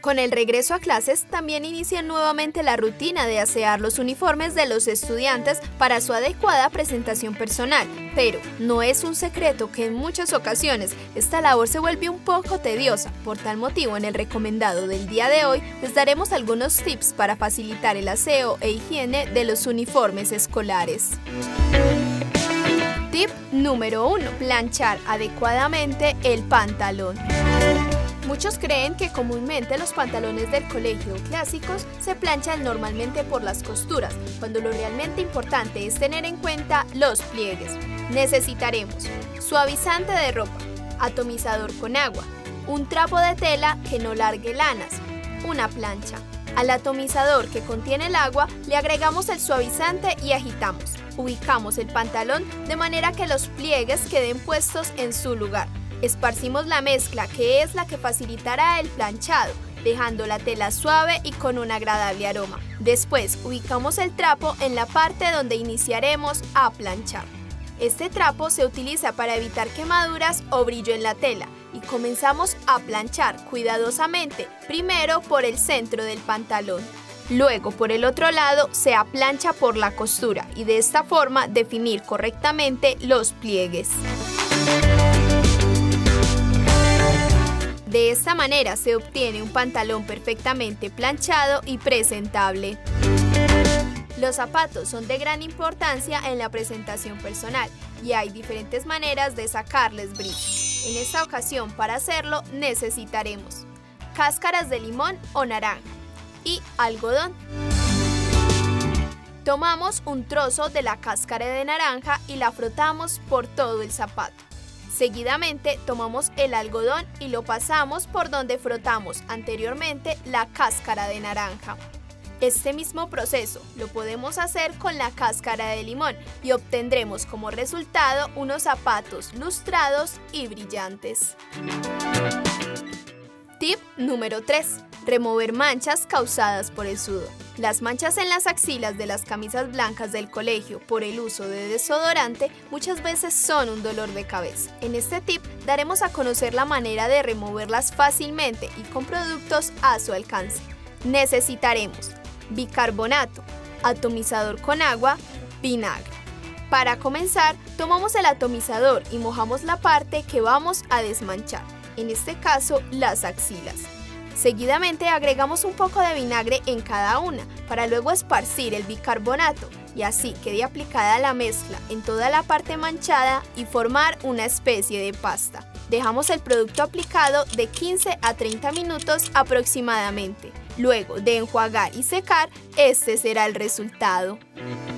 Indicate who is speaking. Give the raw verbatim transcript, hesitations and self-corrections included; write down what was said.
Speaker 1: Con el regreso a clases, también inicia nuevamente la rutina de asear los uniformes de los estudiantes para su adecuada presentación personal. Pero no es un secreto que en muchas ocasiones esta labor se vuelve un poco tediosa. Por tal motivo, en el recomendado del día de hoy, les daremos algunos tips para facilitar el aseo e higiene de los uniformes escolares. Tip número uno. Planchar adecuadamente el pantalón. Muchos creen que comúnmente los pantalones del colegio clásicos se planchan normalmente por las costuras, cuando lo realmente importante es tener en cuenta los pliegues. Necesitaremos suavizante de ropa, atomizador con agua, un trapo de tela que no largue lanas, una plancha. Al atomizador que contiene el agua le agregamos el suavizante y agitamos. Ubicamos el pantalón de manera que los pliegues queden puestos en su lugar. Esparcimos la mezcla, que es la que facilitará el planchado, dejando la tela suave y con un agradable aroma. Después, ubicamos el trapo en la parte donde iniciaremos a planchar. Este trapo se utiliza para evitar quemaduras o brillo en la tela y comenzamos a planchar cuidadosamente, primero por el centro del pantalón. Luego, por el otro lado, se aplancha por la costura y de esta forma definir correctamente los pliegues. De esta manera se obtiene un pantalón perfectamente planchado y presentable. Los zapatos son de gran importancia en la presentación personal y hay diferentes maneras de sacarles brillo. En esta ocasión, para hacerlo, necesitaremos cáscaras de limón o naranja y algodón. Tomamos un trozo de la cáscara de naranja y la frotamos por todo el zapato. Seguidamente tomamos el algodón y lo pasamos por donde frotamos anteriormente la cáscara de naranja. Este mismo proceso lo podemos hacer con la cáscara de limón y obtendremos como resultado unos zapatos lustrados y brillantes. Tip número tres. Remover manchas causadas por el sudor. Las manchas en las axilas de las camisas blancas del colegio por el uso de desodorante muchas veces son un dolor de cabeza. En este tip daremos a conocer la manera de removerlas fácilmente y con productos a su alcance. Necesitaremos bicarbonato, atomizador con agua, vinagre. Para comenzar, tomamos el atomizador y mojamos la parte que vamos a desmanchar, en este caso las axilas. Seguidamente agregamos un poco de vinagre en cada una para luego esparcir el bicarbonato y así quede aplicada la mezcla en toda la parte manchada y formar una especie de pasta. Dejamos el producto aplicado de quince a treinta minutos aproximadamente. Luego de enjuagar y secar, este será el resultado.